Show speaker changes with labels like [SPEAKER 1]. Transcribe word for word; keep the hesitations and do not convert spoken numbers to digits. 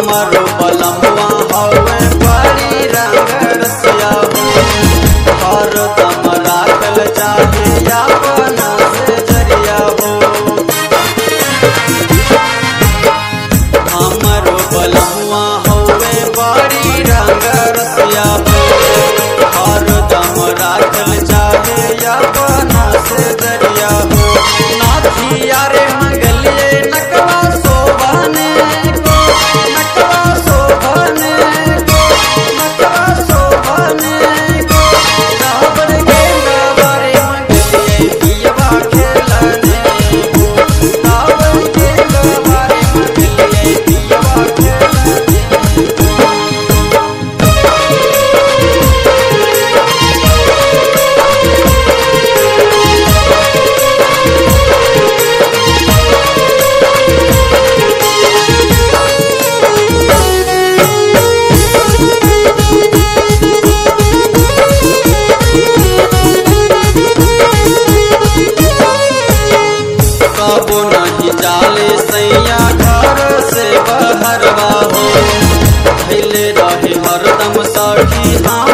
[SPEAKER 1] हमारो बलमुआ हवे बड़ी रंग रसिया हो, हरदम राखल चाहे अपना से जरिया हो। हमारो बलमुआ हवे बड़ी रंग रसिया हो, हरदम राखल चाहे अपना से जरिया हो। नाथिया रे मंगलिए नकवा शोभने को, नकवा शोभने को, नकवा शोभने को। रावण के गवारे मंगलिए पियवा खेलने को, रावण के गवारे मंगलिए पियवा खेलने को। कबो नहीं जाले सैया घर से बहरवा हो, धैले रहे हरदम सखी हाँ